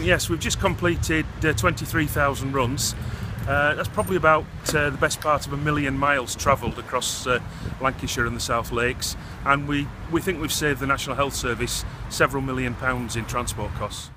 yes, we've just completed 23,000 runs. That's probably about the best part of 1 million miles travelled across Lancashire and the South Lakes, and we think we've saved the National Health Service several £1 million in transport costs.